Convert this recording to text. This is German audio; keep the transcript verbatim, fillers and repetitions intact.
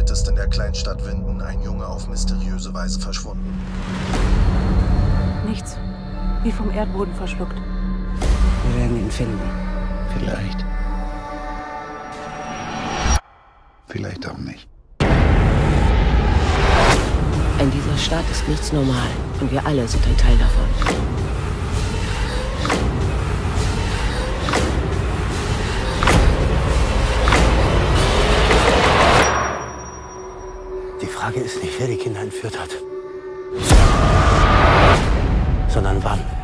Heute ist in der Kleinstadt Winden ein Junge auf mysteriöse Weise verschwunden. Nichts. Wie vom Erdboden verschluckt. Wir werden ihn finden. Vielleicht. Vielleicht auch nicht. In dieser Stadt ist nichts normal. Und wir alle sind ein Teil davon. Die Frage ist nicht, wer die Kinder entführt hat, sondern wann.